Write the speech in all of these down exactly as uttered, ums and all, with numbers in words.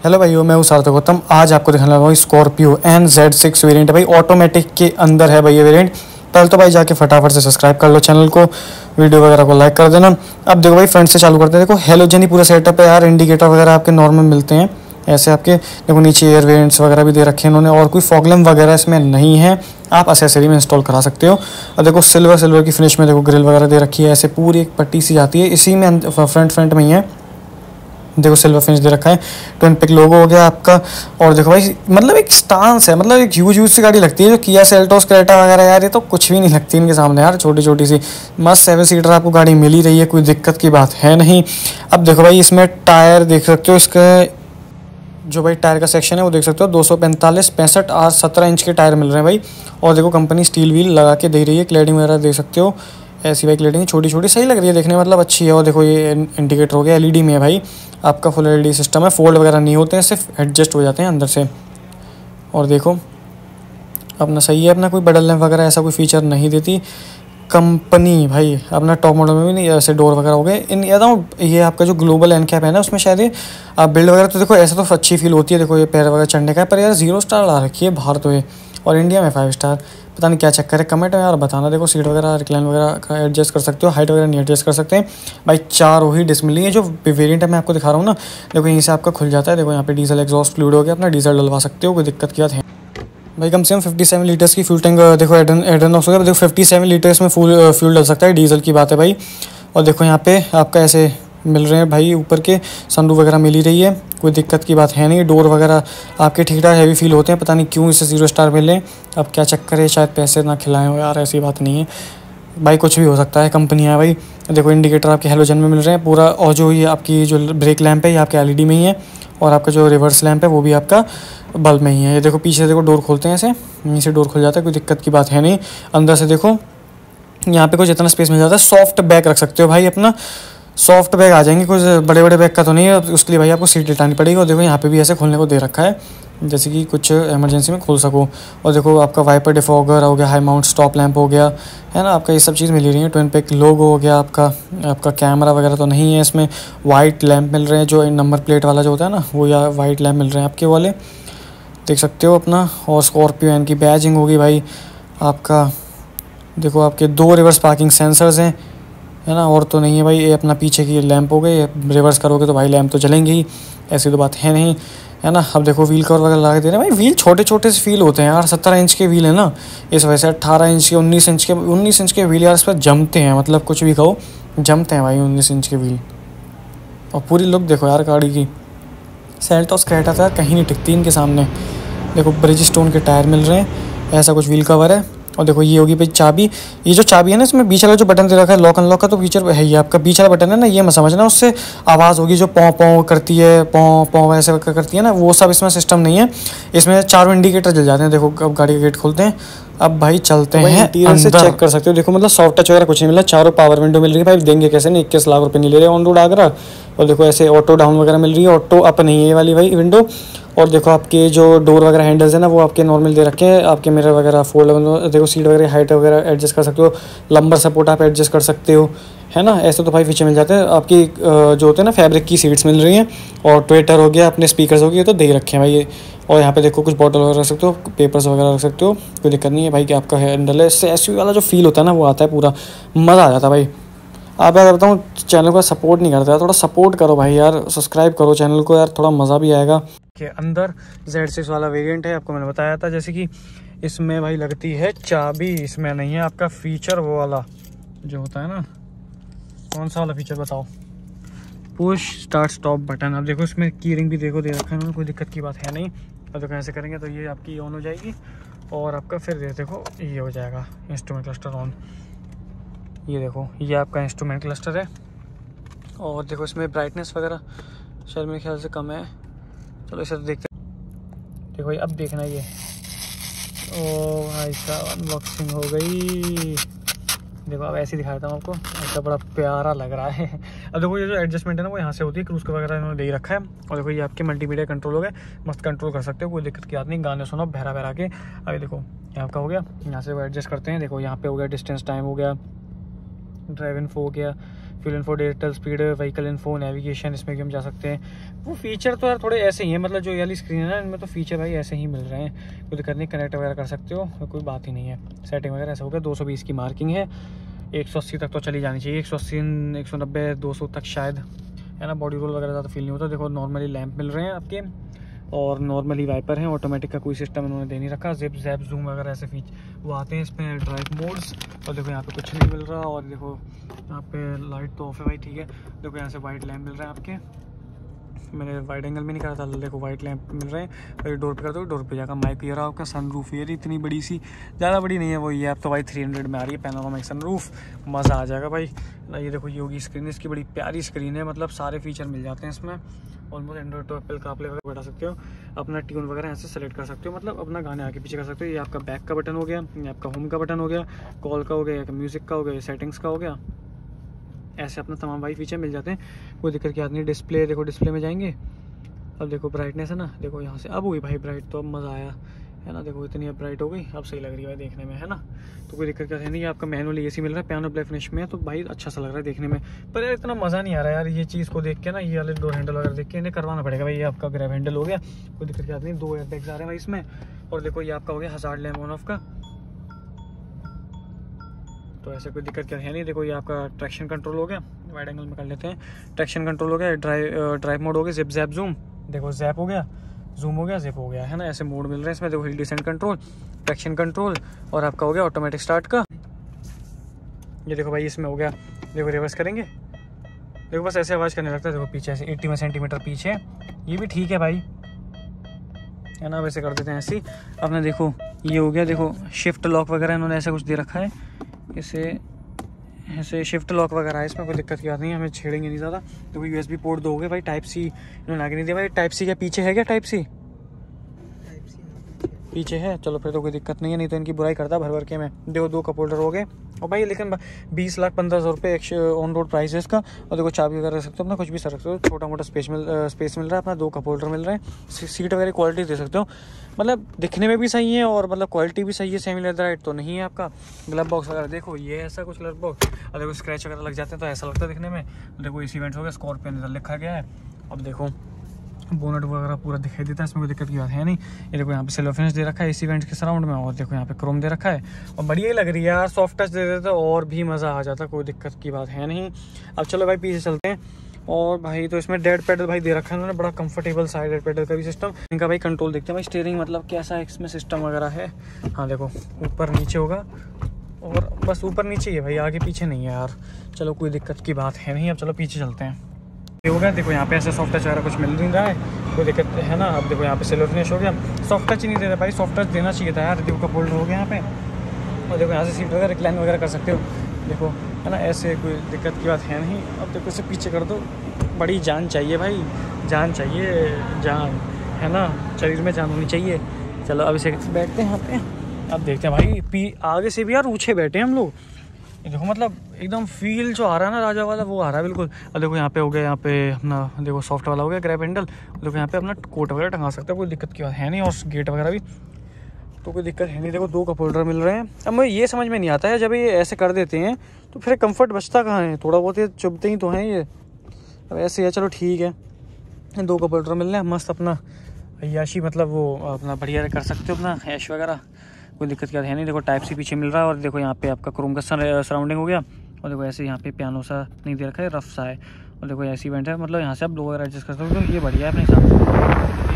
Hello भाइयों, मैं हूं सार्थक गौतम। आज आपको दिखाने लगा हूँ Scorpio N Z six variant है भाई, ऑटोमेटिक के अंदर है भाई ये वेरिएंट। पहले तो भाई जाके फटाफट से सब्सक्राइब कर लो चैनल को, वीडियो वगैरह को लाइक कर देना। अब देखो भाई फ्रंट से चालू करते हैं। देखो हेलोजन ही पूरा सेटअप है यार, इंडिकेटर वगैरह आपके नॉर्मल मिलते हैं ऐसे आपके। देखो नीचे एयर वेरिएंट्स वगैरह भी दे रखे हैं इन्होंने, और कोई फॉग लैम्प वगैरह इसमें नहीं है, आप एक्सेसरी में इंस्टॉल करा सकते हो। और देखो सिल्वर सिल्वर की फिनिश में देखो ग्रिल वगैरह दे रखी है, ऐसे पूरी एक पट्टी सी आती है, इसी में फ्रंट फ्रंट में ही है। देखो सिल्वर फिनिश दे रखा है, ट्विन पिक लोगो हो गया आपका। और देखो भाई मतलब एक स्टांस है, मतलब एक ह्यूज ह्यूज सी गाड़ी लगती है जो किया सेल्टोस क्रेटा वगैरह यार, ये तो कुछ भी नहीं लगती इनके सामने यार, छोटी छोटी सी मस्त सेवन सीटर आपको गाड़ी मिल ही रही है, कोई दिक्कत की बात है नहीं। अब देखो भाई इसमें टायर देख सकते हो, इसके जो भाई टायर का सेक्शन है वो देख सकते हो, दो सौ पैंतालीस पैंसठ और सत्रह इंच के टायर मिल रहे हैं भाई। और देखो कंपनी स्टील व्हील लगा के दे रही है, क्लैडिंग वगैरह देख सकते हो, ऐसी भाई क्लैडिंग छोटी छोटी सही लग रही है देखने में, मतलब अच्छी है। और देखो ये इंडिकेटर हो गया, एलईडी में है भाई, आपका फुल एलईडी सिस्टम है, फोल्ड वगैरह नहीं होते हैं, सिर्फ एडजस्ट हो जाते हैं अंदर से। और देखो अपना सही है, अपना कोई बडल लैंप वगैरह ऐसा कोई फीचर नहीं देती कंपनी भाई। अपना टॉप मॉडल में भी नहीं ऐसे डोर वगैरह हो गए इन, या ये आपका जो ग्लोबल एन कैप है ना उसमें शायद आप बिल्ड वगैरह तो देखो ऐसा तो अच्छी फील होती है। देखो ये पैर वगैरह चढ़ने का है, पर यार जीरो स्टार ला रखी है बाहर तो ये, और इंडिया में फाइव स्टार, पता नहीं क्या चक्कर है। कमेंट में यार बताना। देखो सीट वगैरह रिक्लाइन वगैरह का एडजस्ट कर सकते हो, हाइट वगैरह नहीं एडजस्ट कर सकते हैं भाई। चार वही डिस्क मिली है, जो वेरिएंट है मैं आपको दिखा रहा हूँ ना, देखो यहीं से आपका खुल जाता है। देखो यहाँ पे डीजल एग्जॉस्ट फ्लूइड हो गया, अपना डीजल डलवा सकते हो, कोई दिक्कत की बात है भाई। कम से कम सत्तावन लीटर्स की फ्यूल टैंक देखो एडन एडनॉक्स हो गया, देखो सत्तावन लीटर्स में फुल फ्यूल डल सकता है, डीजल की बात है भाई। और देखो यहाँ पे आपका ऐसे मिल रहे हैं भाई, ऊपर के सनरूफ वगैरह मिल ही रही है, कोई दिक्कत की बात है नहीं। डोर वगैरह आपके ठीक ठाक हैवी फील होते हैं, पता नहीं क्यों इसे जीरो स्टार मिले, अब क्या चक्कर है, शायद पैसे ना खिलाएं हो यार, ऐसी बात नहीं है भाई, कुछ भी हो सकता है, कंपनी है भाई। देखो इंडिकेटर आपके हेलोजन में मिल रहे हैं पूरा, और जो ये आपकी जो ब्रेक लैंप है ये आपके एलईडी में ही है, और आपका जो रिवर्स लैंप है वो भी आपका बल्ब में ही है। ये देखो पीछे देखो डोर खोलते हैं ऐसे, यहीं से डोर खुल जाता है, कोई दिक्कत की बात है नहीं। अंदर से देखो यहाँ पे कुछ इतना स्पेस मिल जाता है, सॉफ्ट बैग रख सकते हो भाई, अपना सॉफ्ट बैग आ जाएंगे, कुछ बड़े बड़े बैग का तो नहीं है, उसके लिए भाई आपको सीट लिटानी पड़ेगी। और देखो यहाँ पे भी ऐसे खोलने को दे रखा है, जैसे कि कुछ इमरजेंसी में खोल सको। और देखो आपका वाइपर डिफॉगर हो गया, हाई माउंट स्टॉप लैंप हो गया, है ना, आपका ये सब चीज़ मिल रही है। ट्विन पिक लोगो हो गया आपका, आपका कैमरा वगैरह तो नहीं है इसमें। वाइट लैंप मिल रहे हैं, जो नंबर प्लेट वाला जो होता है ना वो, या वाइट लैंप मिल रहे हैं आपके वाले, देख सकते हो अपना। और स्कॉर्पियो एन की बैजिंग होगी भाई आपका। देखो आपके दो रिवर्स पार्किंग सेंसर्स हैं, है ना, और तो नहीं है भाई। ये अपना पीछे की लैंप हो गई, रिवर्स करोगे तो भाई लैंप तो जलेंगे ही, ऐसी तो बात है नहीं, है ना। अब देखो व्हील कवर वगैरह लगा दे रहे हैं भाई, व्हील छोटे छोटे से फील होते हैं यार, सत्रह इंच के व्हील है ना, इस वजह से अट्ठारह इंच के उन्नीस इंच के उन्नीस इंच के व्हील यार इस पर जमते हैं, मतलब कुछ भी कहो जमते हैं भाई उन्नीस इंच के व्हील। और पूरी लुक देखो यार गाड़ी की, सेल्टोस क्रेटा था कहीं नहीं टिकती इनके सामने। देखो ब्रिज स्टोन के टायर मिल रहे हैं, ऐसा कुछ व्हील कवर है। और देखो ये होगी भाई चाबी, ये जो चाबी है ना इसमें बीच वाला जो बटन दे रखा है लॉक अनलॉक का, तो फीचर है ये आपका बीच वाला बटन है ना, ये मत समझना उससे आवाज़ होगी जो पौ पौ करती है, पौ पौ ऐसे करती है ना, वो सब इसमें सिस्टम नहीं है। इसमें चारों इंडिकेटर जल जाते हैं। देखो अब गाड़ी का गेट खोलते हैं, अब भाई चलते तो हैं अंदर से चेक कर सकते हो। देखो मतलब सॉफ्ट टच वगैरह कुछ नहीं मिला, चारों पावर विंडो मिल रही है भाई, देंगे कैसे नहीं, इक्कीस लाख रुपए नहीं ले रहे ऑन रोड आगरा। और देखो ऐसे ऑटो डाउन वगैरह मिल रही है, ऑटो अप नहीं है ये वाली भाई विंडो। और देखो आपके जो डोर वगैरह हैंडल्स है ना वो आपके नॉर्मल दे रखे हैं, आपके मिरर वगैरह फोल्ड, देखो सीट वगैरह हाइट वगैरह एडजस्ट कर सकते हो, लंबर सपोर्ट आप एडजस्ट कर सकते हो, है ना। ऐसे तो भाई फीचर मिल जाते हैं। आपकी जो होते हैं ना फैब्रिक की सीट्स मिल रही हैं, और ट्विटर हो गया, अपने स्पीकर्स हो गए, तो दे रखे हैं भाई ये। और यहाँ पे देखो कुछ बॉटल वगैरह रख सकते हो, पेपर्स वगैरह रख सकते हो, कोई दिक्कत नहीं है भाई। कि आपका हैंडल है, इससे एसयूवी वाला जो फील होता है ना वो आता है, पूरा मज़ा आ जाता है भाई। आप यार बताऊँ चैनल को सपोर्ट नहीं करता, थोड़ा सपोर्ट करो भाई यार, सब्सक्राइब करो चैनल को यार, थोड़ा मज़ा भी आएगा। के अंदर जेड सिक्स वाला वेरिएंट है, आपको मैंने बताया था, जैसे कि इसमें भाई लगती है चाबी, इसमें नहीं है आपका फीचर वो वाला जो होता है ना, कौन सा वाला फीचर बताओ, पुश स्टार्ट स्टॉप बटन। अब देखो इसमें कीरिंग भी देखो दे रखा है, कोई दिक्कत की बात है नहीं। अब देखो ऐसे करेंगे तो ये आपकी ऑन हो जाएगी, और आपका फिर देखो ये हो जाएगा इंस्ट्रूमेंट क्लस्टर ऑन। ये देखो ये आपका इंस्ट्रूमेंट क्लस्टर है। और देखो इसमें ब्राइटनेस वगैरह शायद मेरे ख्याल से कम है, चलो इसे तो देखते हैं। देखो ये अब देखना ये, ओ भाई साहब अनबॉक्सिंग हो गई। देखो अब ऐसे ही दिखा देता हूँ आपको, ऐसा बड़ा प्यारा लग रहा है। अब देखो ये जो एडजस्टमेंट है ना वो यहाँ से होती है, क्रूज का वगैरह इन्होंने दे रखा है। और देखो ये आपके मल्टीमीडिया कंट्रोल हो गए, मस्त कंट्रोल कर सकते हो, कोई दिक्कत की बात नहीं, गाने सुनो बहरा बहरा के। अभी देखो यहाँ का हो गया, यहाँ से वो एडजस्ट करते हैं। देखो यहाँ पे हो गया डिस्टेंस टाइम हो गया, ड्राइव इन्फो हो गया, fuel info, digital speed, vehicle info, navigation, इसमें भी हम जा सकते हैं। वो फीचर तो यार थोड़े ऐसे ही हैं, मतलब जो ये वाली स्क्रीन है ना इनमें तो फीचर भाई ऐसे ही मिल रहे हैं, कोई दिक्कत नहीं, कनेक्ट वगैरह कर सकते हो, कोई बात ही नहीं है। सेटिंग वगैरह ऐसा हो गया, दो सौ बीस की मार्किंग है, एक सौ अस्सी तक तो चली जानी चाहिए, एक सौ अस्सी, एक सौ नब्बे, दो सौ तक शायद, है ना। बॉडी रोल वगैरह ज़्यादा फील नहीं होता। देखो नॉर्मली लैंप मिल रहे हैं आपके, और नॉर्मली वाइपर हैं, ऑटोमेटिक का कोई सिस्टम इन्होंने दे नहीं रखा। जिप जैप जूम वगैरह ऐसे फीच वो आते हैं इसमें, ड्राइव मोड्स। और देखो यहाँ पे कुछ नहीं मिल रहा, और देखो यहाँ पे लाइट तो ऑफ है भाई, ठीक है। देखो यहाँ से वाइट लैंप मिल रहे हैं आपके, मैंने वाइड एंगल में नहीं करा था, देखो वाइट लैंप मिल रहे हैं। और डोर पे कर दो, डोर पे जाकर माइक ये रहा आपका, सनरूफ ये इतनी बड़ी सी, ज़्यादा बड़ी नहीं है वो, ये आप तो भाई थ्री हंड्रेड में आ रही है पैनोरामिक सनरूफ, मज़ा आ जाएगा भाई ना। ये देखो ये होगी स्क्रीन, इसकी बड़ी प्यारी स्क्रीन है, मतलब सारे फीचर मिल जाते हैं इसमें। ऑलमोस्ट एंड्रॉइड तो एप्पल कारप्ले वगैरह बैठा सकते हो, अपना ट्यून वगैरह यहाँ से सेलेक्ट कर सकते हो, मतलब अपना गाने आगे पीछे कर सकते हो। ये आपका बैक का बटन हो गया, ये आपका होम का बटन हो गया, कॉल का हो गया, म्यूज़िक का हो गया, सेटिंग्स का हो गया, ऐसे अपना तमाम भाई फीचर मिल जाते हैं, कोई दिक्कत की बात नहीं। डिस्प्ले देखो, डिस्प्ले में जाएंगे, अब देखो ब्राइटनेस है ना, देखो यहाँ से अब हुई भाई ब्राइट, तो अब मज़ा आया है ना। देखो इतनी अब ब्राइट हो गई, अब सही लग रही है भाई देखने में, है ना। तो कोई दिक्कत है नहीं। आपका मैनुअली एसी मिल रहा है, पियानो ब्लैक फिनिश में, तो भाई अच्छा सा लग रहा है देखने में। पर यार इतना मज़ा नहीं आ रहा यार ये चीज़ को देख के ना, ये वाले डोर हैंडल वगैरह देख के इन्हें करवाना पड़ेगा भाई। ये आपका ग्रैब हैंडल हो गया, कोई दिक्कत की बात नहीं। दो एयर बैग्स आ रहे हैं भाई इसमें, और देखो ये आपका हो गया हज़ार्ड लैम्प ऑन ऑफ का, तो ऐसे कोई दिक्कत क्या है नहीं। देखो ये आपका ट्रैक्शन कंट्रोल हो गया, वाइड एंगल में कर लेते हैं। ट्रैक्शन कंट्रोल हो गया, ड्राइव ड्राइव मोड हो गया, जिप जैप जूम, देखो जैप हो गया, जूम हो गया, जिप हो गया, है ना। ऐसे मोड मिल रहे हैं इसमें। देखो hill descent control, traction control, और आपका हो गया ऑटोमेटिक स्टार्ट का। ये देखो भाई इसमें हो गया, देखो रिवर्स करेंगे, देखो बस ऐसे आवाज़ करने लगता है। देखो पीछे ऐसे अस्सी सेंटीमीटर पीछे, ये भी ठीक है भाई, है ना। वैसे कर देते हैं ऐसे ही अपने। देखो ये हो गया, देखो शिफ्ट लॉक वगैरह इन्होंने ऐसा कुछ दे रखा है, इसे ऐसे शिफ्ट लॉक वगैरह है, इसमें कोई दिक्कत की बात नहीं है, हमें छेड़ेंगे नहीं ज़्यादा। तो कोई यूएसबी पोर्ट दोगे भाई, टाइप सी इन्होंने आगे नहीं दिया भाई। टाइप सी क्या पीछे है क्या? टाइप सी पीछे है, चलो फिर तो कोई दिक्कत नहीं है, नहीं तो इनकी बुराई करता भर भर के मैं। देखो दो कप होल्डर हो गए, और भाई लेकिन बीस लाख पंद्रह सौ रुपये एक ऑन रोड प्राइस है इसका। और देखो चाबी वगैरह रख सकते हो अपना, कुछ भी रख सकते हो, छोटा मोटा स्पेस मिल स्पेस मिल रहा है अपना। दो कप होल्डर मिल रहे हैं, सीट वगैरह क्वालिटी दे सकते हो, मतलब दिखने में भी सही है और मतलब क्वालिटी भी सही है। सेमी लेदराइट तो नहीं है आपका। ग्लव बॉक्स वगैरह देखो ये ऐसा कुछ ग्लव बॉक्स, और देखो स्क्रैच वगैरह लग जाते हैं तो ऐसा लगता है दिखने में। देखो इस इवेंट हो गया, स्कॉर्पियन इधर लिखा गया है। अब देखो बोनट वगैरह पूरा दिखाई देता है, इसमें कोई दिक्कत की बात है नहीं। ये देखो यहाँ पे सिल्वर फिनिश दे रखा है इस इवेंट के सराउंड में, और देखो यहाँ पे क्रोम दे रखा है, और बढ़िया ही लग रही है यार। सॉफ्ट टच दे देते और भी मज़ा आ जाता, कोई दिक्कत की बात है नहीं। अब चलो भाई पीछे चलते हैं। और भाई तो इसमें डेड पेडल भाई दे रखा है उन्होंने, बड़ा कंफर्टेबल सा डेड पेडल का भी सिस्टम। इनका भाई कंट्रोल देखते हैं भाई, स्टीयरिंग मतलब कैसा इसमें सिस्टम वगैरह है। हाँ देखो ऊपर नीचे होगा, और बस ऊपर नीचे ही है भाई, आगे पीछे नहीं है यार। चलो कोई दिक्कत की बात है नहीं। अब चलो पीछे चलते हैं। ये हो गया, देखो यहाँ पे ऐसे सॉफ्ट टच वगैरह कुछ मिल नहीं रहा है, कोई दिक्कत है ना। अब देखो यहाँ पे सिल्वर फिनिश हो गया, सॉफ्ट टच ही नहीं दे रहा भाई, सॉफ्ट टच देना चाहिए था यार। देखो कप होल्डर हो गया यहाँ पे, और देखो यहाँ से सीट वगैरह रिक्लाइन वगैरह कर सकते हो, देखो है ना, ऐसे कोई दिक्कत की बात है नहीं। अब देखो इसे पीछे कर दो, बड़ी जान चाहिए भाई, जान चाहिए, जान है ना, शरीर में जान होनी चाहिए। चलो अब इसे बैठते हैं यहाँ पे। अब देखते हैं भाई पी आगे से भी यार ऊँचे बैठे हैं हम लोग, देखो मतलब एकदम फील जो आ रहा है ना राजा वाला, वो आ रहा है बिल्कुल। और देखो यहाँ पे हो गया, यहाँ पे अपना देखो सॉफ्ट वाला हो गया ग्रैब हैंडल। देखो यहाँ पे अपना कोट वगैरह टंगा सकते हैं, कोई दिक्कत की बात है नहीं। और गेट वगैरह भी तो कोई दिक्कत है नहीं। देखो दो कप होल्डर मिल रहे हैं। अब मुझे ये समझ में नहीं आता है, जब ये ऐसे कर देते हैं तो फिर कंफर्ट बचता कहाँ है? थोड़ा बहुत ये चुभते ही तो हैं ये। अब ऐसे है, चलो ठीक है, दो कप होल्डर मिल रहे हैं, मस्त अपना अय्याशी मतलब वो अपना बढ़िया कर सकते हो अपना ऐश वगैरह, कोई दिक्कत क्या है नहीं। देखो टाइप सी पीछे मिल रहा है, और देखो यहाँ पे आपका क्रोम का सराउंडिंग हो गया। और देखो ऐसे यहाँ पे पियानो सा नहीं दे रखा है, रफ सा है। और देखो ऐसी इवेंट है, मतलब यहाँ से आप लो वगैरह एडजस्ट कर सकते हो, तो ये बढ़िया है अपने हिसाब से,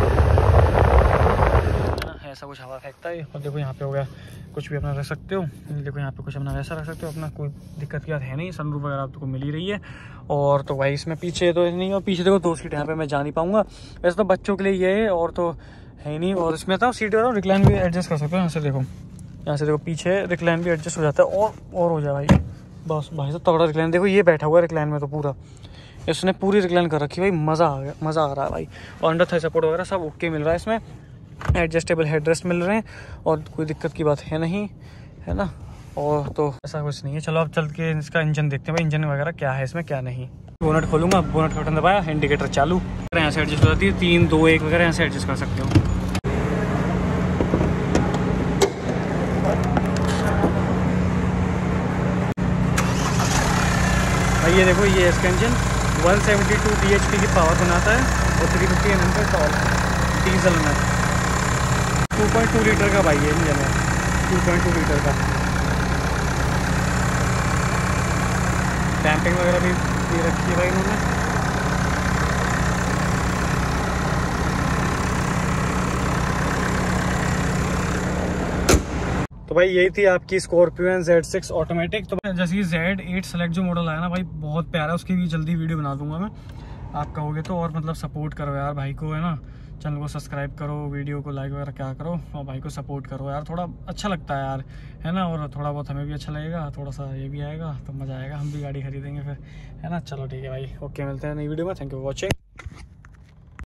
ऐसा कुछ हवा फेंकता है। और देखो यहाँ पे हो गया, कुछ भी अपना रख सकते हो। देखो यहाँ पे कुछ अपना वैसा रख सकते हो अपना, कोई दिक्कत की बात है नहीं। सनरूफ वगैरह आपको मिल ही रही है। और तो भाई इसमें पीछे तो नहीं, और पीछे देखो दो सीट यहाँ पे मैं जा नहीं पाऊँगा, वैसे तो बच्चों के लिए ये है और तो है नहीं। और इसमें था सीट वगैरह रिक्लाइन भी एडजस्ट कर सकते हो, यहाँ से देखो, यहाँ से देखो पीछे रिक्लाइन भी एडजस्ट हो जाता है, और और हो जाए भाई, बस भाई साहब तगड़ा रिक्लाइन। देखो ये बैठा हुआ है रिक्लाइन में, तो पूरा इसने पूरी रिक्लाइन कर रखी है भाई, मज़ा आ गया, मज़ा आ रहा है भाई। और अंडर थाई सपोर्ट वगैरह सब ओके मिल रहा है इसमें, एडजस्टेबल हेडरेस्ट मिल रहे हैं, और कोई दिक्कत की बात है नहीं, है ना। और तो ऐसा कुछ नहीं है। चलो अब चल के इसका इंजन देखते हैं भाई, इंजन वगैरह क्या है इसमें क्या नहीं। बोनट खोलूँगा, बोनट का बटन दबाया, इंडिकेटर चालू, यहाँ से एडजस्ट हो जाती है, तीन दो एक वगैरह यहाँ से एडजस्ट कर सकते हो। भाई ये देखो ये इसका engine one seventy two B H P की पावर बनाता है और थ्री फिफ्टी एन एम का टॉर्क है डीजल में। टू पॉइंट टू लीटर का भाई ये इंजन है, टू पॉइंट टू लीटर का। डैम्पिंग वगैरह भी दे रखी है भाई इन्होंने। तो भाई यही थी आपकी Scorpio N Z six automatic. तो जैसे कि जेड एट सेलेक्ट जो मॉडल आया ना भाई, बहुत प्यारा है, उसकी भी जल्दी वीडियो बना दूंगा मैं, आप कहोगे तो। और मतलब सपोर्ट करो यार भाई को, है ना, चैनल को सब्सक्राइब करो, वीडियो को लाइक वगैरह क्या करो और भाई को सपोर्ट करो यार, थोड़ा अच्छा लगता है यार, है ना। और थोड़ा बहुत हमें भी अच्छा लगेगा, थोड़ा सा ये भी आएगा तो मज़ा आएगा, हम भी गाड़ी खरीदेंगे फिर, है ना। चलो ठीक है भाई, ओके, मिलते हैं नई वीडियो में। Thank you for watching.